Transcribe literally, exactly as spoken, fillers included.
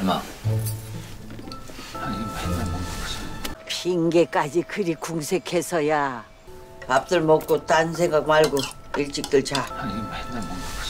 엄마. 아니 맨날 먹는 거지. 핑계까지 그리 궁색해서야. 밥들 먹고 딴 생각 말고 일찍들 자. 아니 맨날 먹는 거지.